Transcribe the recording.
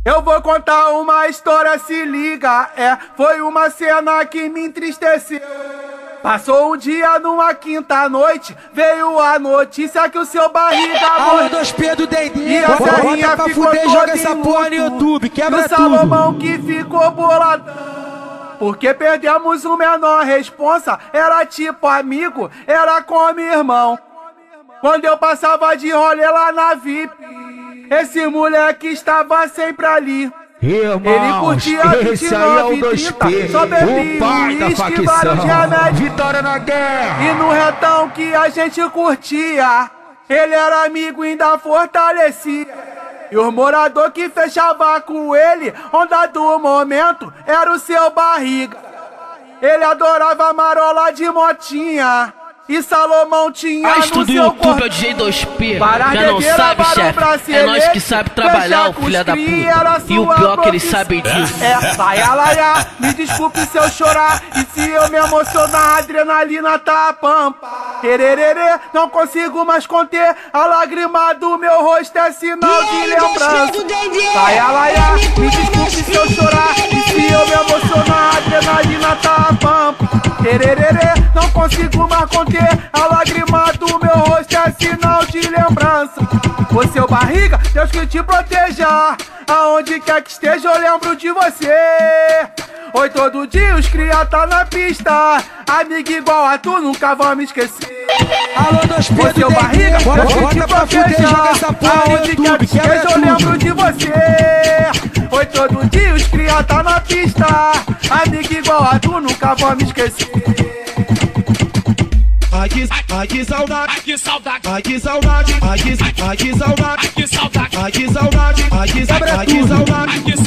Eu vou contar uma história, se liga, foi uma cena que me entristeceu. Passou um dia numa quinta-noite, veio a notícia que o seu barriga morreu. Alô, Pedro Dendê, e a Serrinha ficou fuder, joga essa porra no YouTube, quebra tudo. O Salomão que ficou boladão, porque perdemos o menor responsa, era tipo amigo, era como irmão. Quando eu passava de rolê lá na VIP, esse moleque estava sempre ali. Irmãos, ele curtia 29 e 30, só bebia uísque, vários remédios. Vitória na guerra. E no retão que a gente curtia, ele era amigo e ainda fortalecia. E os morador que fechava com ele, onda do momento, era o seu barriga. Ele adorava marola de motinha, e Salomão tinha no estudo seu YouTube corpo. é o DJ2P. Já não sabe, chefe? É nós que sabe trabalhar, o filho da puta. E o pior que eles sabem disso. Vai alaiar, me desculpe se eu chorar. E se eu me emocionar, a adrenalina tá a pampa. Querererê, não consigo mais conter. A lágrima do meu rosto é sinal de lembrança. Vai alaiar, me desculpe se eu chorar. E se eu me emocionar, a adrenalina tá a pampa. Querererê, não consigo mais conter. A lágrima do meu rosto é sinal de lembrança. Ô seu barriga, Deus que te proteja. Aonde quer que esteja eu lembro de você. Oi, todo dia os cria tá na pista. Amigo igual a tu, nunca vão me esquecer. Alô, Pedro, ô seu barriga, Deus que te proteja. Aonde quer que esteja eu lembro de você. Oi, todo dia os cria tá na pista. Amigo igual a tu, nunca vão me esquecer. Ai que saudade, ai que saudade, ai que saudade, ai que saudade, ai que saudade, ai que saudade, ai que saudade, ai que saudade.